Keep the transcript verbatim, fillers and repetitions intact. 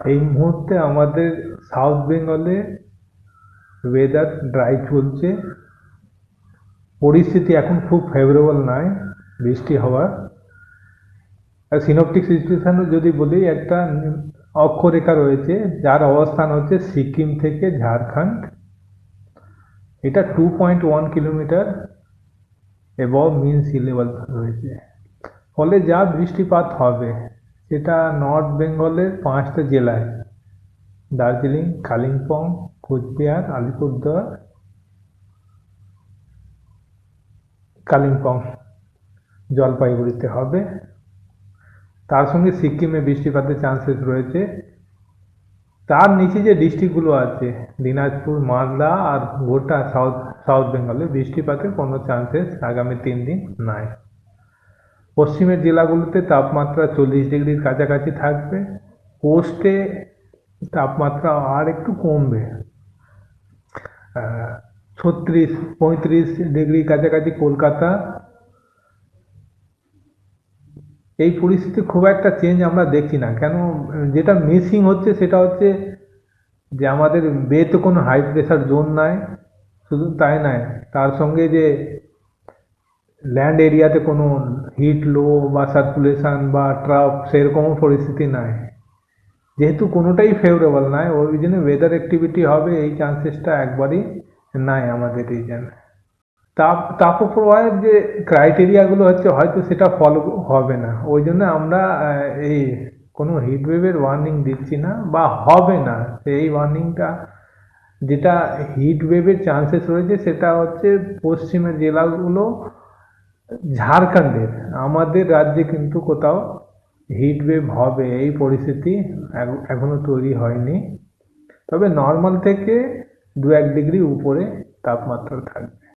এই মুহূর্তে আমাদের সাউথ বেঙ্গলে ওয়েদার ড্রাই চলছে, পরিস্থিতি এখন খুব ফেভারেবল নয় বৃষ্টি হওয়ার। আর সিনপটিক সিচুয়েশন যদি বলি, একটা অক্ষরেখা রয়েছে যার অবস্থান হচ্ছে সিকিম থেকে ঝাড়খণ্ড। এটা two point one kilometre above mean sea level রয়েছে। ফলে যা বৃষ্টিপাত হবে সেটা নর্থ বেঙ্গলের পাঁচটা জেলায়, দার্জিলিং, কালিম্পং, কোচবিহার, আলিপুরদুয়ার, কালিম্পং, জলপাইগুড়িতে হবে। তার সঙ্গে সিকিমে বৃষ্টিপাতের চান্সেস রয়েছে। তার নিচে যে ডিস্ট্রিক্টগুলো আছে, দিনাজপুর, মালদা আর গোটা সাউথ সাউথ বেঙ্গলে বৃষ্টিপাতের কোনো চান্সেস আগামী তিন দিন নাই। পশ্চিমের জেলাগুলোতে তাপমাত্রা চল্লিশ ডিগ্রির কাছাকাছি থাকবে। কোস্টে তাপমাত্রা আর একটু কমবে, ছত্রিশ পঁয়ত্রিশ ডিগ্রির কাছাকাছি কলকাতা। এই পরিস্থিতি খুব একটা চেঞ্জ আমরা দেখছি না। কেন? যেটা মিসিং হচ্ছে সেটা হচ্ছে যে আমাদের বেতে কোনো হাই প্রেশার জোন নাই। শুধু তাই নয়, তার সঙ্গে যে ল্যান্ড এরিয়াতে কোনো হিট লো বা সার্কুলেশন বা ট্রাফ সেরকমও পরিস্থিতি নাই। যেহেতু কোনোটাই ফেভারেবল নয়, ওই জন্য ওয়েদার অ্যাক্টিভিটি হবে এই চান্সেসটা একবারই নাই আমাদের রিজনে। তাপ তাপপ্রবাহের যে ক্রাইটেরিয়াগুলো হচ্ছে হয়তো সেটা ফলো হবে না, ওই জন্য আমরা এই কোনো হিটওয়েভের ওয়ার্নিং দিচ্ছি না বা হবে না। এই ওয়ার্নিংটা যেটা হিটওয়েভের চান্সেস রয়েছে সেটা হচ্ছে পশ্চিমের জেলাগুলো, ঝাড়খণ্ডের। আমাদের রাজ্যে কিন্তু কোথাও হিটওয়েভ হবে এই পরিস্থিতি এখনো তৈরি হয়নি। তবে নর্মাল থেকে দু এক ডিগ্রি উপরে তাপমাত্রা থাকবে।